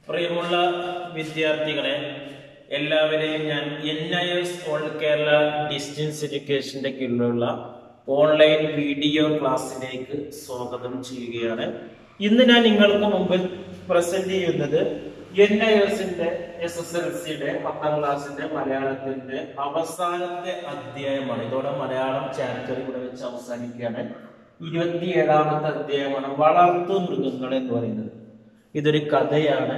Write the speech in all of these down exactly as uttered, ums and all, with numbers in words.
പ്രിയമുള്ള വിദ്യാർത്ഥികളെ, എല്ലാവരെയും ഞാൻ N I S all Kerala distance എഡ്യൂക്കേഷന്റെ കീഴിലുള്ള ഓൺലൈൻ വീഡിയോ ക്ലാസ്സിലേക്ക് സ്വാഗതം ചെയ്യുകയാണ്. ഇന്ന് ഞാൻ നിങ്ങൾക്ക് മുമ്പിൽ പ്രസന്റ് ചെയ്യുന്നത് എൻ ഐ എസിന്റെ എസ് എസ് എൽ സിയുടെ പത്താം ക്ലാസ്സിന്റെ മലയാളത്തിന്റെ അവസാനത്തെ അധ്യായമാണ്. ഇതോടെ മലയാളം ചാപ്റ്റർ ഇവിടെ വെച്ച് അവസാനിക്കുകയാണ്. ഇരുപത്തിയേഴാമത്തെ അധ്യായമാണ് വളർത്തു മൃഗങ്ങൾ എന്ന് പറയുന്നത്. ഇതൊരു കഥയാണ്.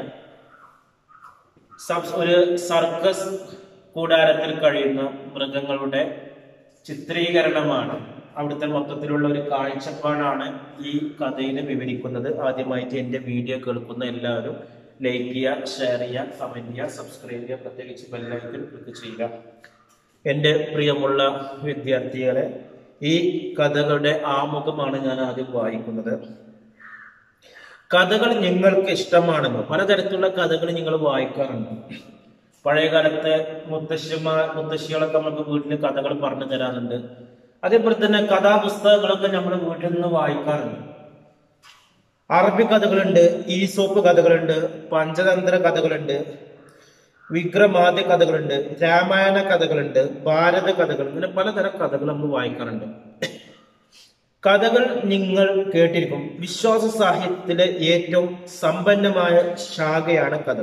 ഒരു സർക്കസ് കൂടാരത്തിൽ കഴിയുന്ന മൃഗങ്ങളുടെ ചിത്രീകരണമാണ്. അവിടുത്തെ മൊത്തത്തിലുള്ള ഒരു കാഴ്ചപ്പാടാണ് ഈ കഥയിൽ വിവരിക്കുന്നത്. ആദ്യമായിട്ട് എൻ്റെ വീഡിയോ കേൾക്കുന്ന എല്ലാവരും ലൈക്ക് ചെയ്യുക, ഷെയർ ചെയ്യുക, കമന്റ് ചെയ്യുക, സബ്സ്ക്രൈബ് ചെയ്യുക, പ്രത്യേകിച്ച് ബെല്ലൈക്കൺ ക്ലിക്ക് ചെയ്യുക. എൻ്റെ പ്രിയമുള്ള വിദ്യാർത്ഥികളെ, ഈ കഥകളുടെ ആമുഖമാണ് ഞാൻ ആദ്യം വായിക്കുന്നത്. കഥകൾ നിങ്ങൾക്ക് ഇഷ്ടമാണെന്നോ? പലതരത്തിലുള്ള കഥകൾ നിങ്ങൾ വായിക്കാറുണ്ട്. പഴയകാലത്തെ മുത്തശ്ശിമാർ മുത്തശ്ശികളൊക്കെ നമുക്ക് വീട്ടിൽ കഥകൾ പറഞ്ഞു തരാറുണ്ട്. അതേപോലെ തന്നെ കഥാപുസ്തകങ്ങളൊക്കെ നമ്മൾ വീട്ടിൽ നിന്ന് വായിക്കാറുണ്ട്. അറബി കഥകളുണ്ട്, ഈസോപ്പ് കഥകളുണ്ട്, പഞ്ചതന്ത്ര കഥകളുണ്ട്, വിക്രമാദ്യ കഥകളുണ്ട്, രാമായണ കഥകളുണ്ട്, ഭാരത കഥകൾ, ഇങ്ങനെ പലതരം കഥകൾ നമ്മൾ വായിക്കാറുണ്ട്. കഥകൾ നിങ്ങൾ കേട്ടിരിക്കും. വിശ്വാസ സാഹിത്യത്തിലെ ഏറ്റവും സമ്പന്നമായ ശാഖയാണ് കഥ.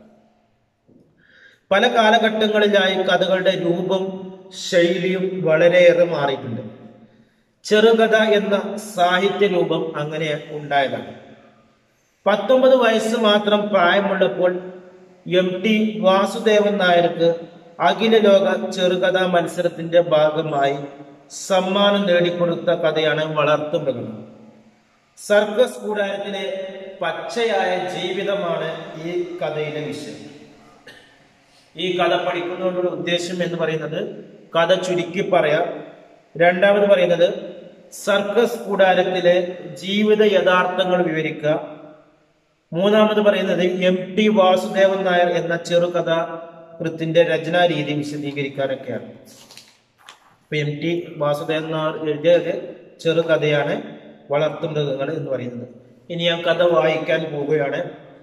പല കാലഘട്ടങ്ങളിലായി കഥകളുടെ രൂപം ശൈലിയും വളരെയേറെ മാറിയിട്ടുണ്ട്. ചെറുകഥ എന്ന സാഹിത്യ രൂപം അങ്ങനെ ഉണ്ടായതാണ്. പത്തൊമ്പത് വയസ്സ് മാത്രം പ്രായമുള്ളപ്പോൾ എം ടി വാസുദേവൻ നായർക്ക് അഖില ലോക ചെറുകഥാ മത്സരത്തിന്റെ ഭാഗമായി സമ്മാനം നേടിക്കൊടുത്ത കഥയാണ് വളർത്തു മൃഗങ്ങൾ. സർക്കസ് കൂടാരത്തിലെ പച്ചയായ ജീവിതമാണ് ഈ കഥയിലെ വിഷയം. ഈ കഥ പഠിക്കുന്നതിനുള്ള ഉദ്ദേശം എന്ന് പറയുന്നത് കഥ ചുരുക്കി പറയാം. രണ്ടാമത് പറയുന്നത് സർക്കസ് കൂടാരത്തിലെ ജീവിത യഥാർത്ഥങ്ങൾ വിവരിക്കുക. മൂന്നാമത് പറയുന്നത് എം ടി വാസുദേവൻ നായർ എന്ന ചെറുകഥ കൃത്തിന്റെ രചനാ രീതി വിശദീകരിക്കാനൊക്കെയാണ്. ഇപ്പൊ എം ടി വാസുദേവൻ നായർ എഴുതിയ ചെറുകഥയാണ് വളർത്തു മൃഗങ്ങൾ എന്ന് പറയുന്നത്. ഇനി ഞാൻ കഥ വായിക്കാൻ പോവുകയാണ്.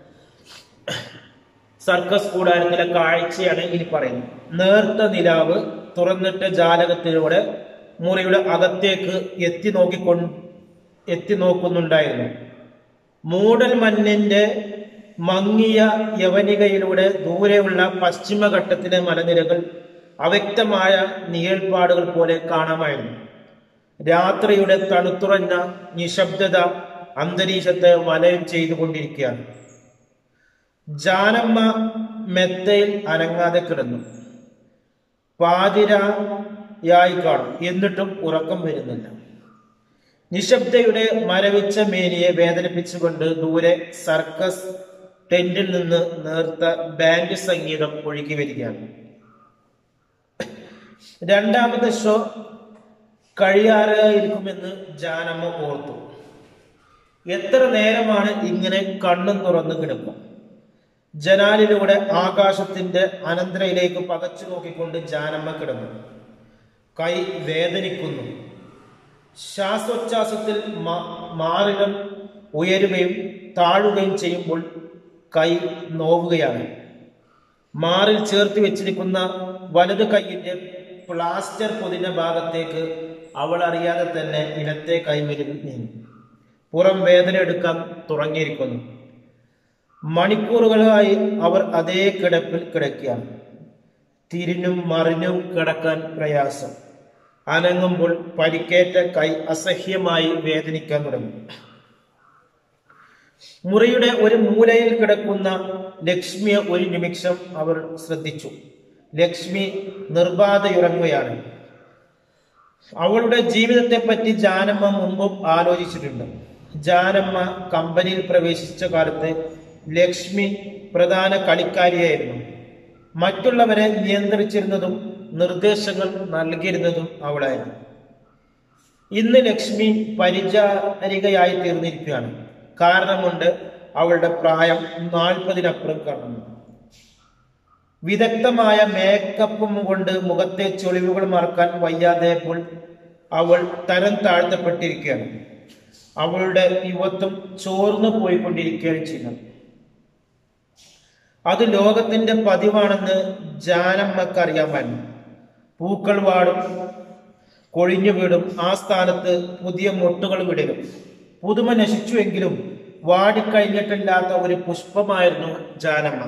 സർക്കസ് കൂടാരത്തിലെ കാഴ്ചയാണ് ഇനി പറയുന്നത്. നേർത്ത നിലാവ് തുറന്നിട്ട ജാലകത്തിലൂടെ മുറിയുടെ അകത്തേക്ക് എത്തി നോക്കിക്കൊണ്ട് എത്തി നോക്കുന്നുണ്ടായിരുന്നു. മൂടൽ മഞ്ഞിന്റെ മങ്ങിയ യവനികയിലൂടെ ദൂരെയുള്ള പശ്ചിമഘട്ടത്തിലെ മലനിരകൾ അവ്യക്തമായ നിഴൽപ്പാടുകൾ പോലെ കാണാമായിരുന്നു. രാത്രിയുടെ തണുത്തുറഞ്ഞ നിശബ്ദത അന്തരീക്ഷത്തെ വലയം ചെയ്തുകൊണ്ടിരിക്കുകയാണ്. ജാനമ്മ മെത്തയിൽ അനങ്ങാതെ കിടന്നു. പാതിരായായി കാണും, എന്നിട്ടും ഉറക്കം വരുന്നില്ല. നിശബ്ദയുടെ മരവിച്ച മേനിയെ വേദനിപ്പിച്ചുകൊണ്ട് ദൂരെ സർക്കസ് ടെന്റിൽ നിന്ന് നേർത്ത ബാൻഡ് സംഗീതം ഒഴുകി വരികയാണ്. രണ്ടാമത്തെ ഷോ കഴിയാറായിരിക്കുമെന്ന് ജാനമ്മ ഓർത്തു. എത്ര നേരമാണ് ഇങ്ങനെ കണ്ണും തുറന്നു കിടക്കും? ജനാലിലൂടെ ആകാശത്തിന്റെ അനന്തരയിലേക്ക് പകച്ചു നോക്കിക്കൊണ്ട് ജാനമ്മ കിടന്നു. കൈ വേദനിക്കുന്നു. ശ്വാസോച്ഛ്വാസത്തിൽ മാറിടം ഉയരുകയും താഴുകയും ചെയ്യുമ്പോൾ കൈ നോവുകയാണ്. മാറിൽ ചേർത്ത് വെച്ചിരിക്കുന്ന വലത് കൈയിന്റെ പ്ലാസ്റ്റർ പൊതിഞ്ഞ ഭാഗത്തേക്ക് അവൾ അറിയാതെ തന്നെ ഇടത്തെ കൈമേലിൽ നീങ്ങി. പുറം വേദന എടുക്കാൻ തുടങ്ങിയിരിക്കുന്നു. മണിക്കൂറുകളായി അവർ അതേ കിടപ്പിൽ കിടക്കുകയാണ്. തിരിഞ്ഞും മറിഞ്ഞും കിടക്കാൻ പ്രയാസം. അനങ്ങുമ്പോൾ പരിക്കേറ്റ കൈ അസഹ്യമായി വേദനിക്കാൻ തുടങ്ങി. മുറിയുടെ ഒരു മൂലയിൽ കിടക്കുന്ന ലക്ഷ്മിയെ ഒരു നിമിഷം അവർ ശ്രദ്ധിച്ചു. ലക്ഷ്മി നിർബാധയുറങ്ങുകയാണ്. അവളുടെ ജീവിതത്തെ പറ്റി ജാനമ്മ മുമ്പും ആലോചിച്ചിട്ടുണ്ട്. ജാനമ്മ കമ്പനിയിൽ പ്രവേശിച്ച കാലത്ത് ലക്ഷ്മി പ്രധാന കളിക്കാരിയായിരുന്നു. മറ്റുള്ളവരെ നിയന്ത്രിച്ചിരുന്നതും നിർദ്ദേശങ്ങൾ നൽകിയിരുന്നതും അവളായിരുന്നു. ഇന്ന് ലക്ഷ്മി പരിചാരികയായി തീർന്നിരിക്കുകയാണ്. കാരണമുണ്ട്, അവളുടെ പ്രായം നാൽപ്പതിനപ്പുറം കടന്നു. വിദഗ്ധമായ മേക്കപ്പും കൊണ്ട് മുഖത്തെ ചൊളിവുകൾ മറക്കാൻ വയ്യാതെപ്പോൾ അവൾ തരം താഴ്ത്തപ്പെട്ടിരിക്കുകയാണ്. അവളുടെ യുവത്വം ചോർന്നു പോയിക്കൊണ്ടിരിക്കുകയാണ് ചെയ്യുന്നത്. അത് ലോകത്തിന്റെ പതിവാണെന്ന് ജാനമ്മക്ക് അറിയാൻ പറ്റും. പൂക്കൾ വാടും, കൊഴിഞ്ഞു വീടും, ആ സ്ഥാനത്ത് പുതിയ മൊട്ടുകൾ വിടരും. പുതുമ നശിച്ചുവെങ്കിലും വാടിക്കഴിഞ്ഞിട്ടില്ലാത്ത ഒരു പുഷ്പമായിരുന്നു ജാനമ്മ.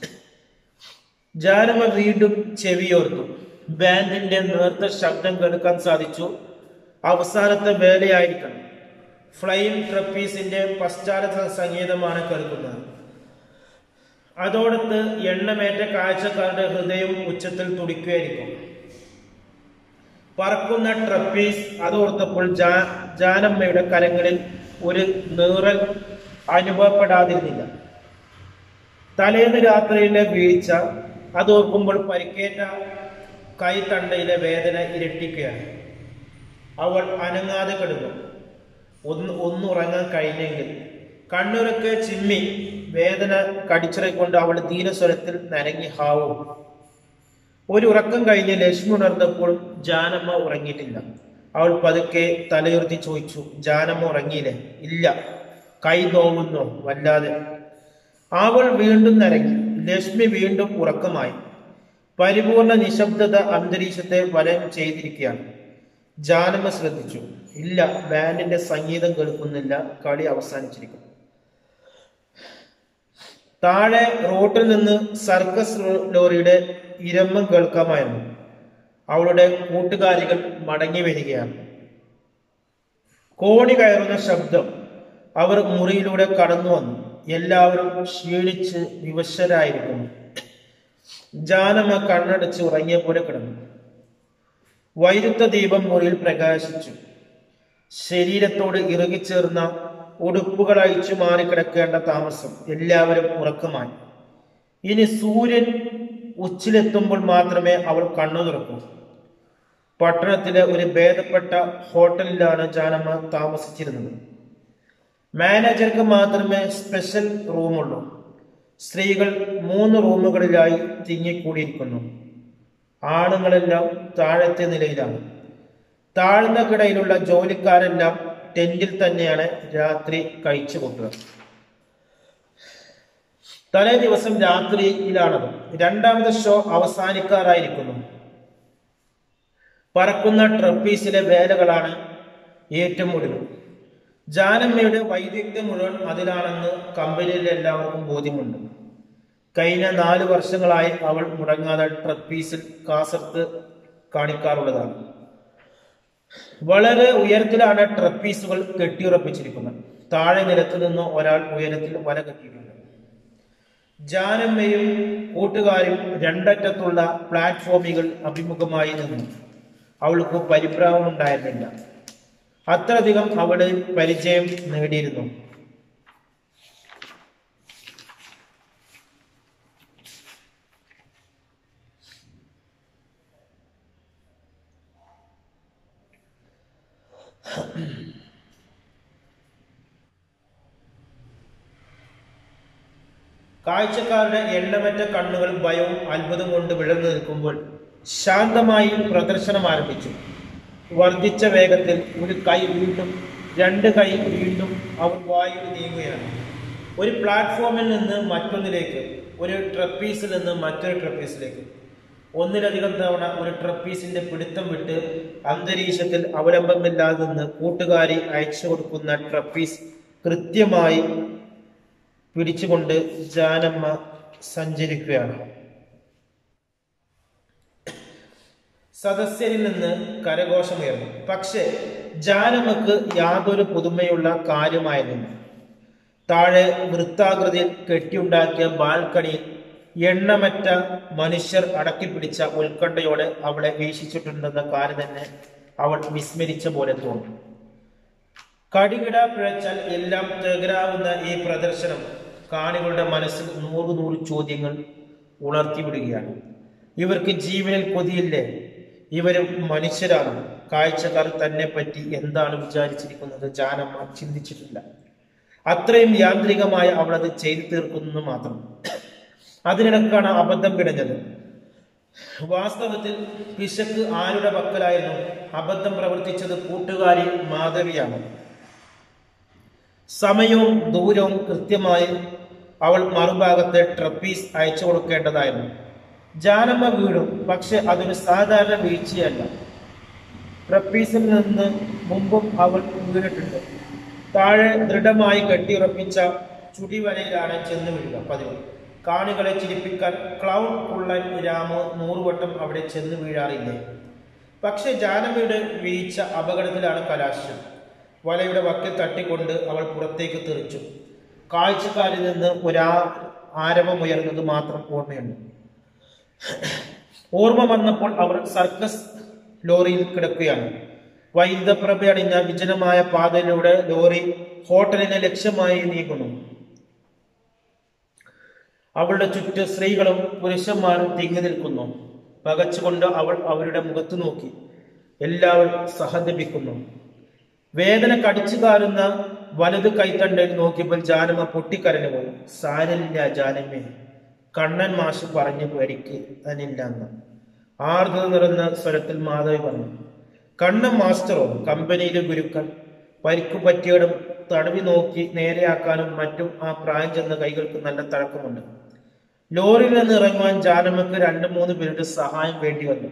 ജാനമ്മ വീണ്ടും ചെവിയോർത്തു. ബാൻഡിന്റെ നേർത്ത ശബ്ദം കേൾക്കാൻ സാധിച്ചു. അവസാനത്തെ വേലയായിരിക്കണം. ഫ്ലൈം ട്രപ്പീസിന്റെ പശ്ചാത്തല സംഗീതമാണ് കേൾക്കുന്നത്. അതോടൊത്ത് എണ്ണമേറ്റ കാഴ്ചക്കാരുടെ ഹൃദയം ഉച്ചത്തിൽ തുടിക്കുകയായിരിക്കും. പറക്കുന്ന ട്രപ്പീസ് അതോർത്തപ്പോൾ ജാ ജാനമ്മയുടെ കരങ്ങളിൽ ഒരു നീറൽ അനുഭവപ്പെടാതിരുന്നില്ല. തലേന്ന് രാത്രിയിലെ വീഴ്ച അതോർക്കുമ്പോൾ പരിക്കേറ്റ കൈത്തണ്ടയിലെ വേദന ഇരട്ടിക്കുകയാണ്. അവൾ അനങ്ങാതെ കിടന്നു. ഒന്ന് ഒന്നുറങ്ങാൻ കഴിഞ്ഞെങ്കിൽ. കണ്ണുറക്കെ ചിമ്മി വേദന കടിച്ചിറക്കൊണ്ട് അവൾ ദീനസ്വരത്തിൽ നരങ്ങി ഹാവു. ഒരു ഉറക്കം കഴിഞ്ഞ് ലക്ഷ്മി ഉണർന്നപ്പോൾ ജാനമ്മ ഉറങ്ങിയിട്ടില്ല. അവൾ പതുക്കെ തലയുർത്തി ചോദിച്ചു, ജാനമ്മ ഉറങ്ങിയില്ലേ? ഇല്ല. കൈ നോവുന്നോ? വല്ലാതെ. അവൾ വീണ്ടും നരങ്ങി. ലക്ഷ്മി വീണ്ടും ഉറക്കമായി. പരിപൂർണ നിശബ്ദത അന്തരീക്ഷത്തെ വലയം ചെയ്തിരിക്കുകയാണ്. ജാനമ്മ ശ്രദ്ധിച്ചു. ഇല്ല, ബാൻഡിന്റെ സംഗീതം കേൾക്കുന്നില്ല. കളി അവസാനിച്ചിരിക്കുന്നു. താഴെ റോട്ടിൽ നിന്ന് സർക്കസ് ലോറിയുടെ ഇരമ്പം കേൾക്കാമായിരുന്നു. അവളുടെ കൂട്ടുകാരികൾ മടങ്ങി വരികയാണ്. കോണി കയറുന്ന ശബ്ദം. അവർ മുറിയിലൂടെ കടന്നു വന്നു. എല്ലാവരും ക്ഷീണിച്ച് വിവശരായിരിക്കുന്നു. ജാനമ്മ കണ്ണടച്ച് ഉറങ്ങിയ പോലെ കിടന്നു. വൈരുത്ത ദീപം മുറിയിൽ പ്രകാശിച്ചു. ശരീരത്തോട് ഇറുകിച്ചേർന്ന ഉടുപ്പുകൾ അഴിച്ചു മാറിക്കിടക്കേണ്ട താമസം. എല്ലാവരും ഉറക്കമായി. ഇനി സൂര്യൻ ഉച്ചിലെത്തുമ്പോൾ മാത്രമേ അവൾ കണ്ണു തുറക്കൂ. പട്ടണത്തിലെ ഒരു ഭേദപ്പെട്ട ഹോട്ടലിലാണ് ജാനമ്മ താമസിച്ചിരുന്നത്. മാനേജർക്ക് മാത്രമേ സ്പെഷ്യൽ റൂമുള്ളൂ. സ്ത്രീകൾ മൂന്ന് റൂമുകളിലായി തിങ്ങിക്കൂടിയിരിക്കുന്നു. ആണുങ്ങളെല്ലാം താഴത്തെ നിലയിലാണ്. താഴ്ന്ന കിടയിലുള്ള ജോലിക്കാരെല്ലാം ടെന്റിൽ തന്നെയാണ് രാത്രി കഴിച്ചു കൂട്ടുക. തലേ ദിവസം രാത്രിയിലാണത്. രണ്ടാമത്തെ ഷോ അവസാനിക്കാറായിരിക്കുന്നു. പറക്കുന്ന ട്രപ്പീസിലെ വേലകളാണ് ഏറ്റവും ഒടുവിൽ. ജാനമ്മയുടെ വൈദഗ്ധ്യം മുഴുവൻ അതിലാണെന്ന് കമ്പനിയിലെ എല്ലാവർക്കും ബോധ്യമുണ്ട്. കഴിഞ്ഞ നാല് വർഷങ്ങളായി അവൾ മുടങ്ങാതെ ട്രപ്പീസിൽ കാസർത്ത് കാണിക്കാറുള്ളതാണ്. വളരെ ഉയരത്തിലാണ് ട്രപ്പീസുകൾ കെട്ടിയുറപ്പിച്ചിരിക്കുന്നത്. താഴെ നിലത്ത് നിന്ന് ഒരാൾ ഉയരത്തിൽ വല കെട്ടിയിട്ടുണ്ട്. ജാനമ്മയും കൂട്ടുകാരും രണ്ടറ്റത്തുള്ള പ്ലാറ്റ്ഫോമുകൾ അഭിമുഖമായി നിന്നു. അവൾക്ക് പരിഭ്രമമുണ്ടായിരുന്നില്ല. അത്രയധികം അവള് പരിചയം നേടിയിരുന്നു. കാഴ്ചക്കാരുടെ എണ്ണമറ്റ കണ്ണുകൾ ഭയവും അത്ഭുതം കൊണ്ട് വിളർന്നു നിൽക്കുമ്പോൾ ശാന്തമായി പ്രദർശനം ആരംഭിച്ചു. വർദ്ധിച്ച വേഗത്തിൽ ഒരു കൈ വീണ്ടും, രണ്ട് കൈ വീണ്ടും അവർ വായുവിൽ നീങ്ങുകയാണ്. ഒരു പ്ലാറ്റ്ഫോമിൽ നിന്ന് മറ്റൊന്നിലേക്ക്, ഒരു ട്രപ്പീസിൽ നിന്ന് മറ്റൊരു ട്രപ്പീസിലേക്ക്. ഒന്നിലധികം തവണ ഒരു ട്രപ്പീസിന്റെ പിടുത്തം വിട്ട് അന്തരീക്ഷത്തിൽ അവലംബമില്ലാതെ നിന്ന് കൂട്ടുകാരി അയച്ചു കൊടുക്കുന്ന ട്രപ്പീസ് കൃത്യമായി പിടിച്ചുകൊണ്ട് ജാനമ്മ സഞ്ചരിക്കുകയാണ്. സദസ്യരിൽ നിന്ന് കരഘോഷമുയർന്നു. പക്ഷെ ജാനമ്മക്ക് യാതൊരു പുതുമയുള്ള കാര്യമായിരുന്നില്ല. താഴെ വൃത്താകൃതിയിൽ കെട്ടിയുണ്ടാക്കിയ ബാൽക്കണിയിൽ എണ്ണമറ്റ മനുഷ്യർ അടക്കിപ്പിടിച്ച ഉത്കണ്ഠയോടെ അവളെ വീക്ഷിച്ചിട്ടുണ്ടെന്ന കാര്യം തന്നെ അവൾ വിസ്മരിച്ച പോലെ തോന്നി. കടികിട പിഴച്ചാൽ എല്ലാം തകരാവുന്ന ഈ പ്രദർശനം കാണികളുടെ മനസ്സിൽ നൂറ് നൂറ് ചോദ്യങ്ങൾ ഉണർത്തിവിടുകയാണ്. ഇവർക്ക് ജീവനിൽ കൊതിയില്ലേ? ഇവരും മനുഷ്യരാണ്. കാഴ്ചക്കാർ തന്നെ പറ്റി എന്താണ് വിചാരിച്ചിരിക്കുന്നത് ജാനമ്മ ചിന്തിച്ചിട്ടില്ല. അത്രയും യാന്ത്രികമായ അവളത് ചെയ്തു തീർക്കുന്നു മാത്രം. അതിനിടക്കാണ് അബദ്ധം പിടഞ്ഞത്. വാസ്തവത്തിൽ പിശക്ക് ആരുടെ പക്കലായിരുന്നു? അബദ്ധം പ്രവർത്തിച്ചത് കൂട്ടുകാരി മാധവിയാണ്. സമയവും ദൂരവും കൃത്യമായി അവൾ മറുഭാഗത്തെ ട്രപ്പീസ് അയച്ചു കൊടുക്കേണ്ടതായിരുന്നു. ജാനമ്മ വീണു. പക്ഷെ അതൊരു സാധാരണ വീഴ്ചയല്ല. ട്രപ്പീസിൽ നിന്ന് മുമ്പും അവൾ വീണിട്ടുണ്ട്. താഴെ ദൃഢമായി കെട്ടിയുറപ്പിച്ച ചുടിവലയിലാണ് ചെന്ന് വീഴുക പതിവ്. കാണികളെ ചിരിപ്പിക്കാൻ ക്ലൗൺ കുള്ളൻ രാമു നൂറുവട്ടം അവിടെ ചെന്ന് വീഴാറില്ലേ? പക്ഷെ ജാനമ്മയുടെ വീഴ്ച അപകടത്തിലാണ് കലാശം. വലയുടെ വക്കിൽ തട്ടിക്കൊണ്ട് അവൾ പുറത്തേക്ക് തെറിച്ചു. കാഴ്ചക്കാരിൽ നിന്ന് ഒരാ ആരവമുയർന്നത് മാത്രം ഓർമ്മയുണ്ട്. ഓർമ്മ വന്നപ്പോൾ അവർ സർക്കസ് ലോറിയിൽ കിടക്കുകയാണ്. വൈദ്യുതപ്രഭയണിഞ്ഞ വിജനമായ പാതയിലൂടെ ലോറി ഹോട്ടലിനെ ലക്ഷ്യമായി നീങ്ങുന്നു. അവളുടെ ചുറ്റും സ്ത്രീകളും പുരുഷന്മാരും തിങ്ങി നിൽക്കുന്നു. പകച്ചുകൊണ്ട് അവൾ അവരുടെ മുഖത്ത് നോക്കി. എല്ലാവരും സഹതപിക്കുന്നു. വേദന കടിച്ചു കാരുന്ന വലത് കൈത്തണ്ടയിൽ നോക്കിയപ്പോൾ ജാനമ്മ പൊട്ടിക്കരഞ്ഞു പോയി. സാരമില്ല ജാനമ്മേ, കണ്ണൻ മാഷ് പറഞ്ഞു പേടിക്ക് തന്നില്ലെന്ന് ആർദ്രത നിറഞ്ഞ സ്വരത്തിൽ മാധവി പറഞ്ഞു. കണ്ണൻ മാസ്റ്ററോ? കമ്പനിയിലെ ഗുരുക്കൾ. പരിക്കു പറ്റിയിടം തടവി നോക്കി നേരെയാക്കാനും മറ്റും ആ പ്രായം ചെന്ന കൈകൾക്ക് നല്ല തഴക്കമുണ്ട്. ലോറിയിൽ നിന്ന് ഇറങ്ങുവാൻ ജാനമ്മക്ക് രണ്ടു മൂന്ന് പേരുടെ സഹായം വേണ്ടി വന്നു.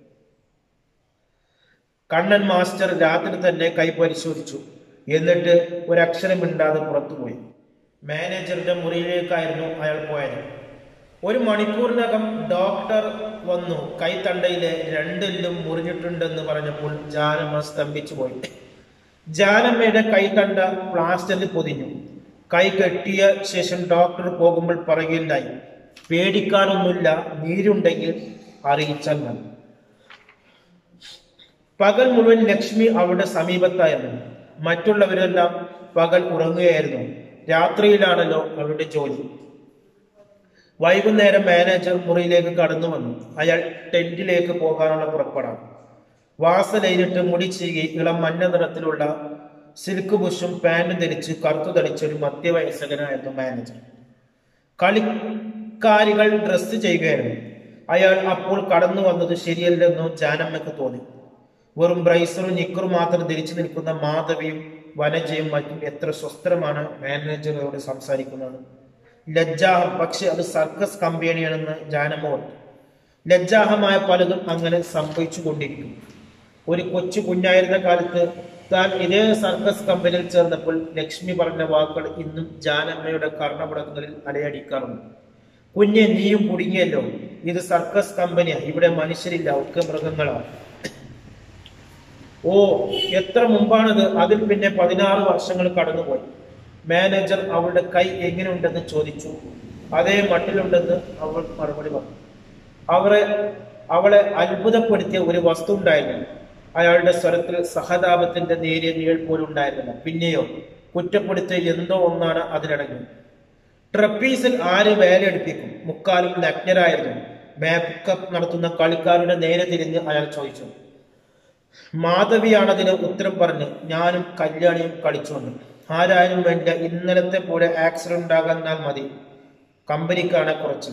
കണ്ണൻ മാസ്റ്റർ രാത്രി തന്നെ കൈ പരിശോധിച്ചു. എന്നിട്ട് ഒരക്ഷരം മിണ്ടാതെ പുറത്തുപോയി. മാനേജറുടെ മുറിയിലേക്കായിരുന്നു അയാൾ പോയത്. ഒരു മണിക്കൂറിനകം ഡോക്ടർ വന്നു. കൈത്തണ്ടയിലെ രണ്ടെല്ലും മുറിഞ്ഞിട്ടുണ്ടെന്ന് പറഞ്ഞപ്പോൾ ജാനമ്മ സ്തംഭിച്ചു പോയി. ജാനമ്മയുടെ കൈത്തണ്ട പ്ലാസ്റ്ററിൽ പൊതിഞ്ഞു. കൈ കെട്ടിയ ശേഷം ഡോക്ടർ പോകുമ്പോൾ പറയുകയുണ്ടായി, പേടിക്കാനൊന്നുമില്ല, നീരുണ്ടെങ്കിൽ അറിയിച്ചാൽ മതി. പകൽ മുഴുവൻ ലക്ഷ്മി അവളുടെ സമീപത്തായിരുന്നു. മറ്റുള്ളവരെല്ലാം പകൽ ഉറങ്ങുകയായിരുന്നു. രാത്രിയിലാണല്ലോ അവരുടെ ജോലി. വൈകുന്നേരം മാനേജർ മുറിയിലേക്ക് കടന്നു വന്നു. അയാൾ ടെന്റിലേക്ക് പോകാനുള്ള പുറപ്പെടാണ്. വാസലയിലിട്ട് മുടി ചീകി ഇളം മഞ്ഞ നിറത്തിലുള്ള സിൽക്ക് ബുഷും പാന്റും ധരിച്ച് കറുത്തു ധരിച്ച ഒരു മധ്യവയസ്കനായിരുന്നു മാനേജർ. കളിക്കാരികൾ ഡ്രസ് ചെയ്യുകയായിരുന്നു. അയാൾ അപ്പോൾ കടന്നു വന്നത് ശരിയല്ലെന്നു ജാനമ്മയ്ക്ക് തോന്നി. വെറും ബ്രൈസറും നിക്കറും മാത്രം ധരിച്ചു നിൽക്കുന്ന മാധവിയും വനജയും മറ്റും എത്ര സ്വസ്ഥമാണ് മാനേജറോട് സംസാരിക്കുന്നത്. ലജ്ജാഹം. പക്ഷെ അത് സർക്കസ് കമ്പനിയാണെന്ന് ജാനമ്മ ഓർത്തു. ലജ്ജാഹമായ പലതും അങ്ങനെ സംഭവിച്ചു കൊണ്ടിരിക്കും. ഒരു കൊച്ചു കുഞ്ഞായിരുന്ന കാലത്ത് താൻ ഇതേ സർക്കസ് കമ്പനിയിൽ ചേർന്നപ്പോൾ ലക്ഷ്മി പറഞ്ഞ വാക്കുകൾ ഇന്നും ജാനമ്മയുടെ കർണപുടങ്ങളിൽ അലയടിക്കാറുണ്ട്. കുഞ്ഞെ, നീയും കുടുങ്ങിയല്ലോ. ഇത് സർക്കസ് കമ്പനിയാ. ഇവിടെ മനുഷ്യരില്ല, ഒക്കെ മൃഗങ്ങളാണ്. ഓ, എത്ര മുമ്പാണത്? അതിൽ പിന്നെ പതിനാറ് വർഷങ്ങൾ കടന്നുപോയി. മാനേജർ അവളുടെ കൈ എങ്ങനെയുണ്ടെന്ന് ചോദിച്ചു. അതേ മട്ടിലുണ്ടെന്ന് അവൾ മറുപടി പറഞ്ഞു. അവരെ അവളെ അത്ഭുതപ്പെടുത്തിയ ഒരു വസ്തു ഉണ്ടായിരുന്നു. അയാളുടെ സ്വരത്തിൽ സഹതാപത്തിന്റെ നേരിയ നീൾ പോലും ഉണ്ടായിരുന്നില്ല. പിന്നെയോ കുറ്റപ്പെടുത്തിയ എന്തോ ഒന്നാണ് അതിലടങ്ങി. ട്രപ്പീസിൽ ആര് വേലയെടുപ്പിക്കും? മുക്കാലും നഗ്നരായിരുന്നു. മേക്കപ്പ് നടത്തുന്ന കളിക്കാരുടെ നേരെ തിരിഞ്ഞ് അയാൾ ചോദിച്ചു. മാധവിയാണതിന് ഉത്തരം പറഞ്ഞ്, ഞാനും കല്യാണിയും കളിച്ചുകൊണ്ട്. ആരായാലും വേണ്ട, ഇന്നലത്തെ പോലെ ആക്സിഡന്റ് ഉണ്ടാകാന്നാൽ മതി, കമ്പനിക്കാണ് കുറച്ച്.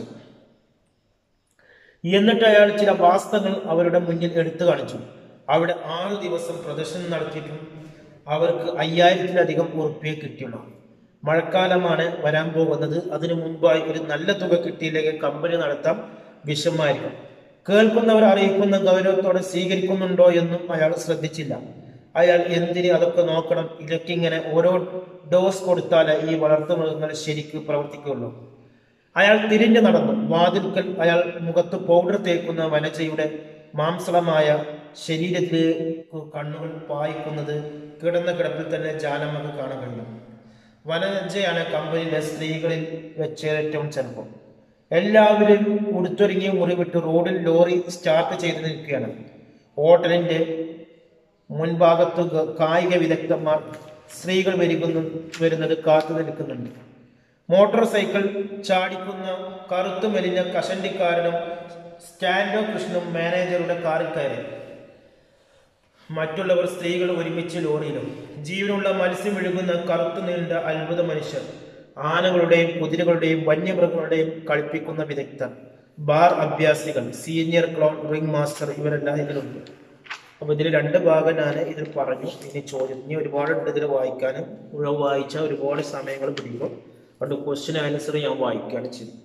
എന്നിട്ട് അയാൾ ചില വാസ്തവങ്ങൾ അവരുടെ മുന്നിൽ എടുത്തു കാണിച്ചു. അവിടെ ആറു ദിവസം പ്രദർശനം നടത്തിയിട്ടും അവർക്ക് അയ്യായിരത്തിലധികം ഉറുപ്പിക കിട്ടിയുള്ളൂ. മഴക്കാലമാണ് വരാൻ പോകുന്നത്. അതിനു മുമ്പായി ഒരു നല്ല തുക കിട്ടിയില്ലെങ്കിൽ കമ്പനി നടത്താൻ വിഷമായിരിക്കും. കേൾക്കുന്നവർ അറിയിക്കുന്ന ഗൗരവത്തോടെ സ്വീകരിക്കുന്നുണ്ടോ എന്നും അയാൾ ശ്രദ്ധിച്ചില്ല. അയാൾ എന്തിന് അതൊക്കെ നോക്കണം? ഇതൊക്കിങ്ങനെ ഓരോ ഡോസ് കൊടുത്താലേ ഈ വളർത്തുമൃഗങ്ങൾ ശരിക്ക് പ്രവർത്തിക്കുകയുള്ളൂ. അയാൾ തിരിഞ്ഞു നടന്നു. വാതിൽക്കൽ അയാൾ മുഖത്ത് പൗഡർ തേക്കുന്ന വനജയുടെ മാംസളമായ ശരീരത്തിലേക്ക് കണ്ണുകൾ പായിക്കുന്നത് കിടന്ന കിടപ്പിൽ തന്നെ ജാനമ്മക്ക് കാണാൻ കഴിയും. വനജയാണ് കമ്പനിയിലെ സ്ത്രീകളിൽ വെച്ച് ഏറ്റവും ചെറുപ്പം. എല്ലാവരും ഉടുത്തൊരുങ്ങി മുറിവിട്ട് റോഡിൽ ലോറി സ്റ്റാർട്ട് ചെയ്ത് നിൽക്കുകയാണ്. ഹോട്ടലിന്റെ മുൻഭാഗത്ത് കായിക വിദഗ്ധന്മാർ സ്ത്രീകൾ വരുന്നു വരുന്നത് കാത്തു നിൽക്കുന്നുണ്ട്. മോട്ടോർ സൈക്കിൾ ചാടിക്കുന്ന കറുത്തു മെലിഞ്ഞ കഷണ്ടിക്കാരനും സ്റ്റാൻഡോ കൃഷ്ണനും മാനേജറുടെ കാറിൽ കയറി. മറ്റുള്ളവർ സ്ത്രീകൾ ഒരുമിച്ച് ലോറിയിലും. ജീവനുള്ള മത്സ്യം വിഴുകുന്ന കറുത്തു നീണ്ട അത്ഭുത മനുഷ്യർ, ആനകളുടെയും കുതിരകളുടെയും വന്യമൃഗങ്ങളുടെയും കളിപ്പിക്കുന്ന വിദഗ്ധർ, ബാർ അഭ്യാസികൾ, സീനിയർ ക്ലൗൺ, റിംഗ് മാസ്റ്റർ, ഇവരെല്ലാം ഇതിലുണ്ട്. അപ്പൊ ഇതിൽ രണ്ട് ഭാഗം ഞാൻ ഇതിൽ പറഞ്ഞു. ഇനി ചോദ്യം ഇനി ഒരുപാട് ഉണ്ട് ഇതിൽ വായിക്കാനും. വായിച്ചാൽ ഒരുപാട് സമയങ്ങൾ പിടിക്കും. അതുകൊണ്ട് ക്വസ്റ്റ്യൻ ആൻസർ ഞാൻ വായിക്കുകയാണ് ചെയ്തത്.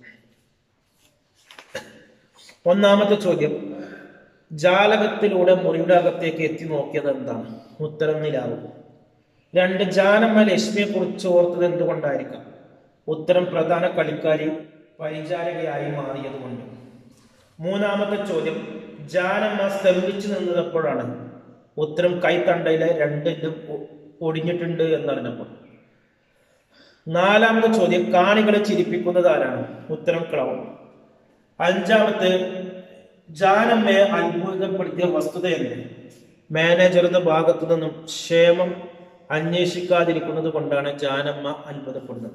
ഒന്നാമത്തെ ചോദ്യം, ജാലകത്തിലൂടെ മുറിയുടെ അകത്തേക്ക് എത്തി നോക്കിയത് എന്താണ്? ഉത്തരം നിലാവ്. രണ്ട്, ജാനമ്മ ലക്ഷ്മിയെ കുറിച്ച് ഓർത്തത് എന്തുകൊണ്ടായിരിക്കാം? ഉത്തരം പ്രധാന കളിക്കാരി പരിചാരകയായി മാറിയത് കൊണ്ട്. മൂന്നാമത്തെ ചോദ്യം, ജാനമ്മ സ്തംഭിച്ചു നിന്നതെപ്പോഴാണ്? ഉത്തരം കൈത്തണ്ടയിലെ രണ്ടിലും ഒടിഞ്ഞിട്ടുണ്ട് എന്നറിഞ്ഞപ്പോൾ. നാലാമത്തെ ചോദ്യം, കാണികളെ ചിരിപ്പിക്കുന്നത് ആരാണ്? ഉത്തരം ക്ലൗൺ. അഞ്ചാമത്തെ, ജാനമ്മയെ അത്ഭുതപ്പെടുത്തിയ വസ്തുത എന്ത്? മാനേജറുടെ ഭാഗത്തു നിന്നും ക്ഷേമം അന്വേഷിക്കാതിരിക്കുന്നത് കൊണ്ടാണ് ജാനമ്മ അത്ഭുതപ്പെടുന്നത്.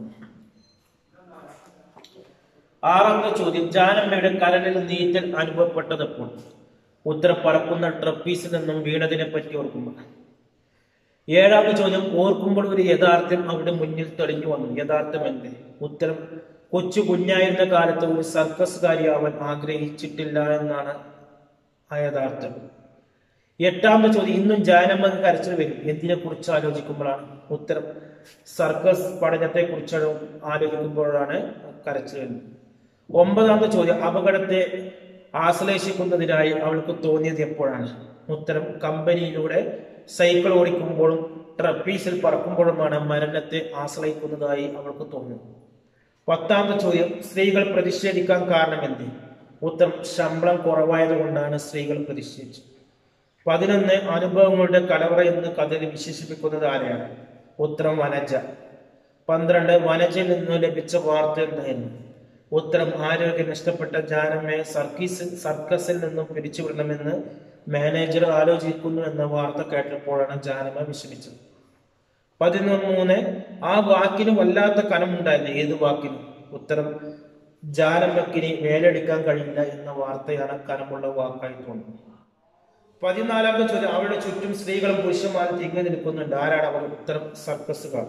ആറാമത്തെ ചോദ്യം, ജാനമ്മയുടെ കരളിൽ നീറ്റൽ അനുഭവപ്പെട്ടതപ്പോൾ? ഉത്തരം പറക്കുന്ന ട്രപ്പീസിൽ നിന്നും വീണതിനെ പറ്റി ഓർക്കുമ്പോൾ. ഏഴാമത്തെ ചോദ്യം, ഓർക്കുമ്പോൾ ഒരു യഥാർത്ഥം അവിടെ മുന്നിൽ തെളിഞ്ഞു വന്നു. യഥാർത്ഥം എന്ത്? ഉത്തരം കൊച്ചു കുഞ്ഞായിരുന്ന കാലത്ത് ഒരു സർക്കസുകാരിയാവാൻ ആഗ്രഹിച്ചിട്ടില്ല എന്നാണ് ആ യഥാർത്ഥം. എട്ടാമത്തെ ചോദ്യം, ഇന്നും ജാനമ്മക്ക് കരച്ചിൽ വരും. എന്തിനെ കുറിച്ച് ആലോചിക്കുമ്പോഴാണ്? ഉത്തരം സർക്കസ് പഠനത്തെ കുറിച്ച് ആലോചിക്കുമ്പോഴാണ് കരച്ചിൽ വരുന്നത്. ഒമ്പതാമത്തെ ചോദ്യം, അപകടത്തെ ആശ്ലേഷിക്കുന്നതിനായി അവൾക്ക് തോന്നിയത് എപ്പോഴാണ്? ഉത്തരം കമ്പനിയിലൂടെ സൈക്കിൾ ഓടിക്കുമ്പോഴും ട്രപ്പീസിൽ പറക്കുമ്പോഴുമാണ് മരണത്തെ ആശ്രയിക്കുന്നതായി അവൾക്ക് തോന്നുന്നത്. പത്താമത്തെ ചോദ്യം, സ്ത്രീകൾ പ്രതിഷേധിക്കാൻ കാരണം എന്ത്? ഉത്തരം ശമ്പളം കുറവായത് കൊണ്ടാണ് സ്ത്രീകൾ പ്രതിഷേധിച്ചത്. പതിനൊന്ന്, അനുഭവങ്ങളുടെ കലവറ എന്ന് കഥയിൽ വിശേഷിപ്പിക്കുന്നത് ആരെയാണ്? ഉത്തരം വനജ. പന്ത്രണ്ട്, വനജയിൽ നിന്ന് ലഭിച്ച വാർത്ത എന്തായിരുന്നു? ഉത്തരം ആരോഗ്യം നഷ്ടപ്പെട്ട ജാനമ്മയെ സർക്കീസ് സർക്കസിൽ നിന്നും പിരിച്ചുവിടണമെന്ന് മാനേജർ ആലോചിക്കുന്നു എന്ന വാർത്ത കേട്ടപ്പോഴാണ് ജാനമ്മ വിഷമിച്ചത്. പതിമൂന്ന്, ആ വാക്കിന് വല്ലാത്ത കനമുണ്ടായിരുന്നു. ഏത് വാക്കിന്? ഉത്തരം ജാനമ്മക്കിനി വേലെടുക്കാൻ കഴിയില്ല എന്ന വാർത്തയാണ് കനമുള്ള വാക്കായി തോന്നുന്നത്. പതിനാലാമത്തെ ചോദ്യം, അവരുടെ ചുറ്റും സ്ത്രീകളും പുരുഷന്മാരും തിങ്ങി നിൽക്കുന്നുണ്ട്. ആരാണ് അവർ? ഉത്തരം സർക്കസുകാർ.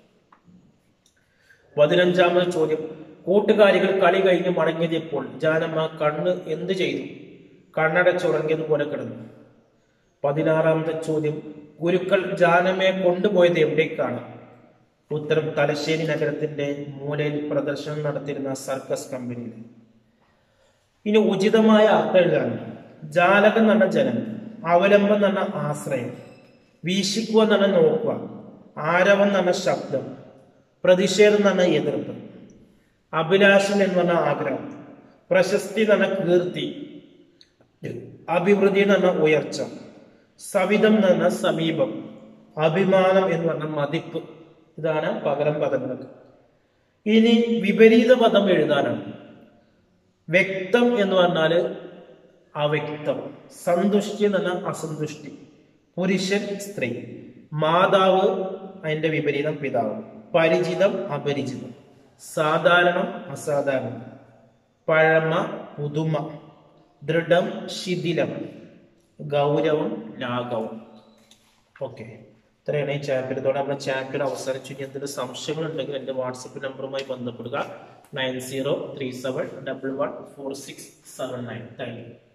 പതിനഞ്ചാമത്തെ ചോദ്യം, കൂട്ടുകാരികൾ കളി കഴിഞ്ഞ് മടങ്ങിയപ്പോൾ ജാനമ്മ കണ്ണ് എന്ത് ചെയ്തു? കണ്ണടച്ചുറങ്ങിയതുപോലെ കിടന്നു. പതിനാറാമത്തെ ചോദ്യം, ഗുരുക്കൾ ജാനമ്മയെ കൊണ്ടുപോയത് എവിടേക്കാണ്? ഉത്തരം തലശ്ശേരി നഗരത്തിന്റെ മൂലയിൽ പ്രദർശനം നടത്തിയിരുന്ന സർക്കസ് കമ്പനിയിൽ. ഇനി ഉചിതമായ അർത്ഥം എഴുതാണ്. ജാലകം എന്ന് പറഞ്ഞ ജനം, അവലംബം എന്ന് പറഞ്ഞ ആശ്രയം, വീക്ഷിക്കുക എന്ന് പറഞ്ഞ നോക്കുക, ആരവം എന്ന് പറഞ്ഞ ശബ്ദം, പ്രതിഷേധം എന്ന് പറഞ്ഞ എതിർപ്പ്, അഭിലാഷം എന്ന് പറഞ്ഞ ആഗ്രഹം, പ്രശസ്തി എന്ന് പറഞ്ഞ കീർത്തി, അഭിവൃദ്ധി എന്ന് പറഞ്ഞ ഉയർച്ച, സവിധം എന്ന് പറഞ്ഞ സമീപം, അഭിമാനം എന്ന് പറഞ്ഞ മതിപ്പ്. ഇതാണ് പകരം പദങ്ങളൊക്കെ. ഇനി വിപരീത പദം എഴുതാനാണ്. വ്യക്തം എന്ന് പറഞ്ഞാല് അവ്യക്തം, സന്തുഷ്ടി എന്ന് പറഞ്ഞാൽ അസന്തുഷ്ടി, പുരുഷൻ സ്ത്രീ, മാതാവ് അതിന്റെ വിപരീതം പിതാവ്, പരിചിതം അപരിചിതം, സാധാരണം അസാധാരണം, പഴമ പുതുമ, ദൃഢം ശിഥിലം, ഗൗരവം ലാഘവം. ഓക്കെ, ഇത്രയാണ് ഈ ചാപ്റ്റർ. ഇതോടെ നമ്മുടെ ചാപ്റ്റർ അവസാനിച്ചു. ഇനി എന്തെങ്കിലും സംശയങ്ങൾ ഉണ്ടെങ്കിൽ എൻ്റെ വാട്സപ്പ് നമ്പറുമായി ബന്ധപ്പെടുക. Nine zero three seven double one four six seven nine. Thank U.